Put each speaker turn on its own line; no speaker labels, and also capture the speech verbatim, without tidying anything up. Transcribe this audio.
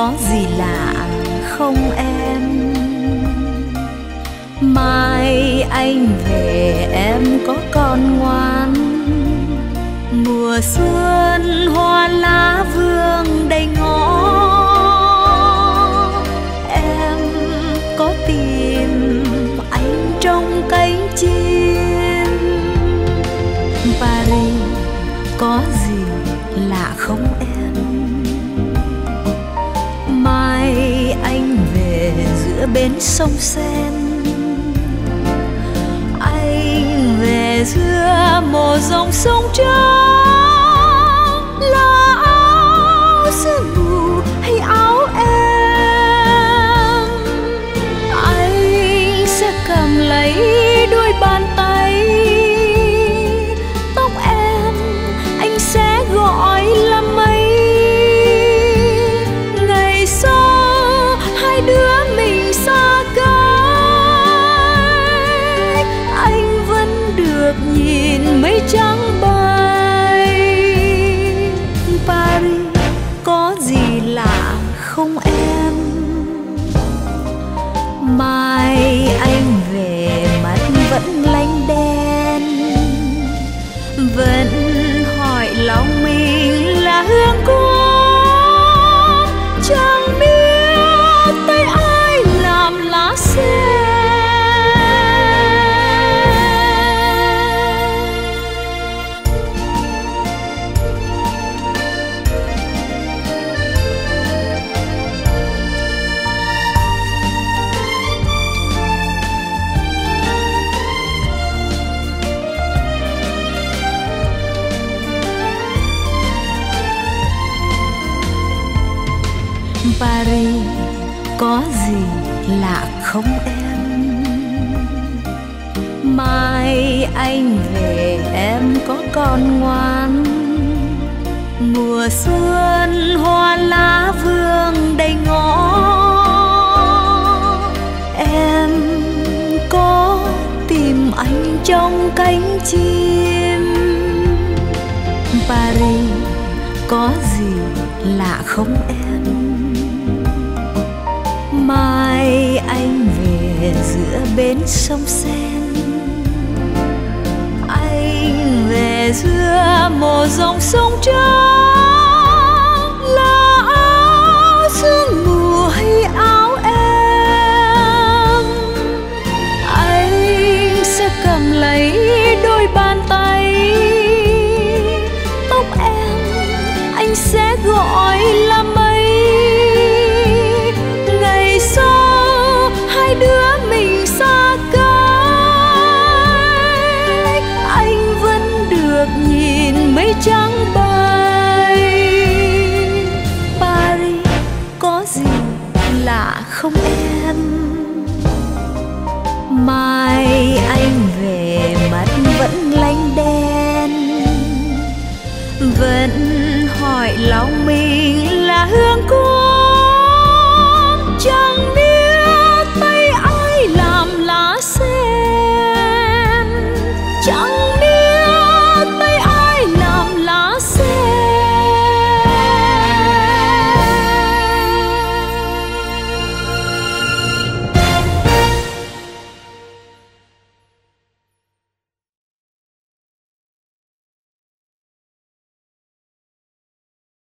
có gì lạ không em? Mai anh về em có con ngoan, mùa xuân hoa lá vương đầy ngõ. Em có tìm anh trong cánh chim. Paris có gì lạ không em? Mai anh về giữa bến sông Sen, anh về giữa một dòng sông trắng. Là áo sương mù hay áo em, anh sẽ cầm lấy đôi bàn tay. Tóc em anh sẽ gọi là mây. Ngày sau hai đứa mình xa cách, anh vẫn được nhìn mây trắng bay. Paris có gì lạ không em? Mai anh về mắt vẫn lánh đen, vẫn hỏi lòng mình là hương cúc. Chẳng biết tay ai làm lá sen. Paris có gì lạ không em? Mai anh về em có con ngoan, mùa xuân hoa lá vương đầy ngõ. Em có tìm anh trong cánh chim. Paris có gì lạ không em? Mai anh về giữa bến sông Sen, anh về giữa một dòng sông trắng. Là áo sương mù hay áo em, anh sẽ cầm lấy đôi bàn tay. Tóc em anh sẽ gọi là mây. Ngày sau hai đứa mình xa cách, anh vẫn được nhìn mây trắng bay. Paris có gì lạ không em? Mai anh về mắt vẫn lánh đen, vẫn hỏi lòng mình là hương cúc.